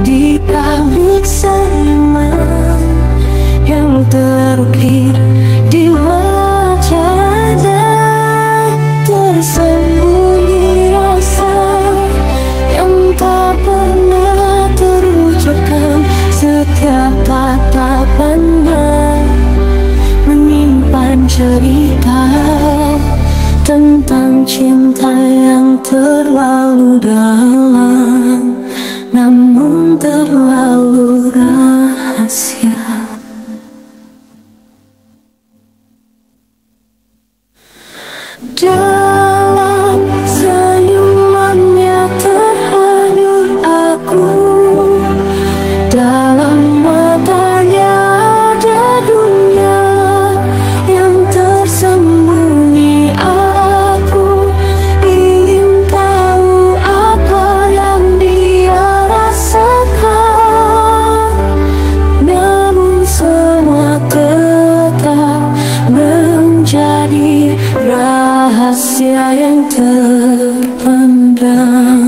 Di balik senyuman yang terukir di wajah, dan tersembunyi rasa yang tak pernah terucapkan. Setiap tatapannya menyimpan cerita tentang cinta yang terlalu dalam, namun terlalu rahasia. Dalam senyumannya terhanyut aku, dalam matanya ada dunia yang tersembunyi. Aku ingin tahu apa yang dia rasakan, namun semua tetap menjadi rahasia yang terpendam.